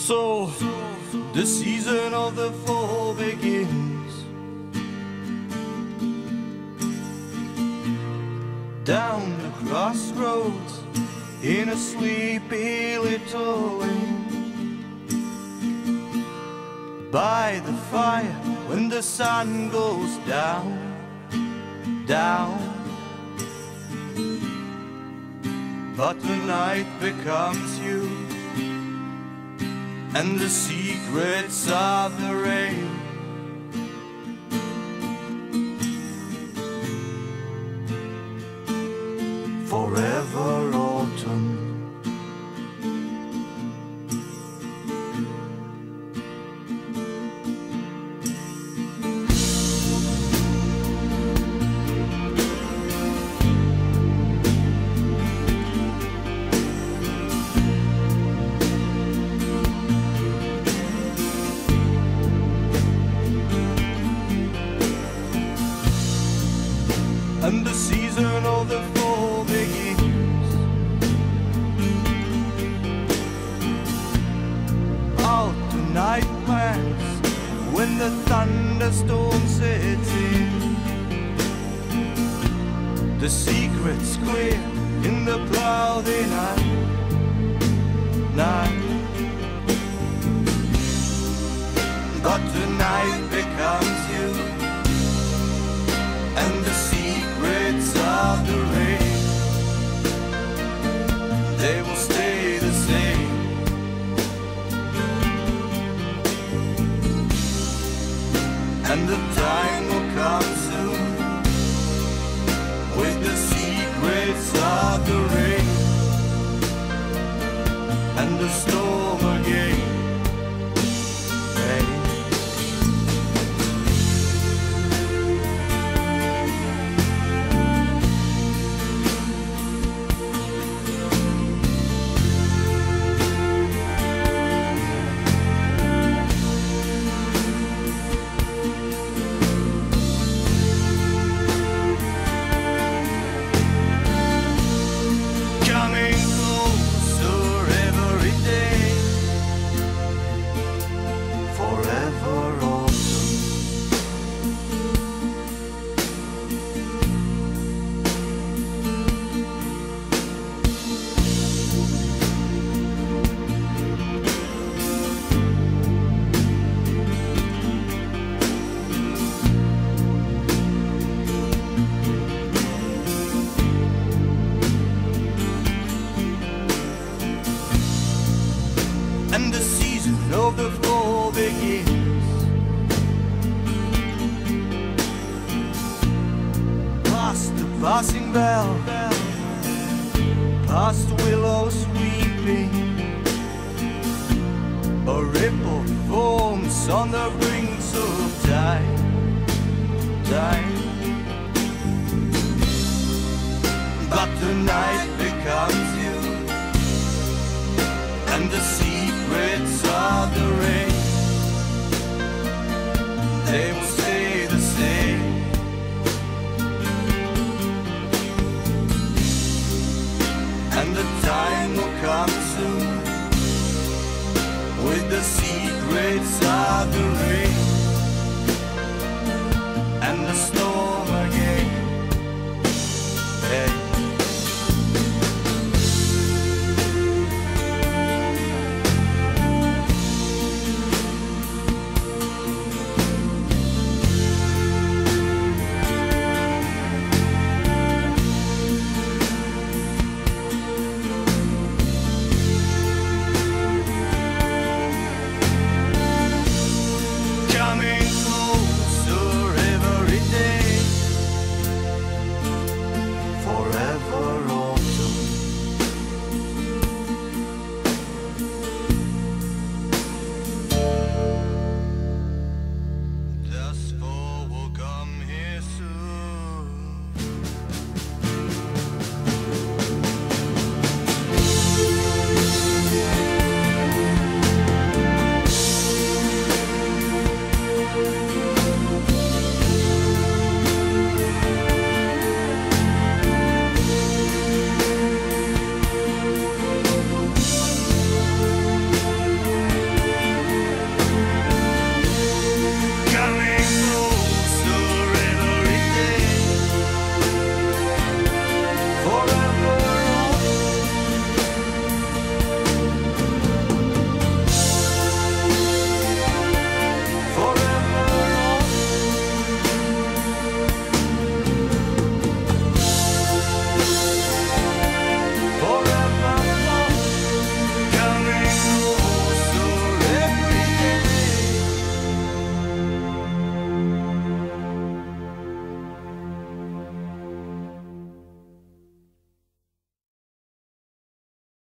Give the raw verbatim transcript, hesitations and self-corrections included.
So the season of the fall begins. Down the crossroads in a sleepy little inn, by the fire when the sun goes down, down. But the night becomes you and the secrets of the rain. Forever autumn. And the season of the fall begins. Out the night plans when the thunderstorm sets in. The secret's clear in the cloudy night, night. But the night becomes you and the secrets of the rain, they will stay the same. And the time will come soon with the secrets of the rain and the storm again. Hey. And the season of the fall begins. Past the passing bell, past the willows weeping, a ripple forms on the brink of time, time. But the night becomes you and the secrets of the rain, they will stay the same. And the time will come soon with the secrets of the rain.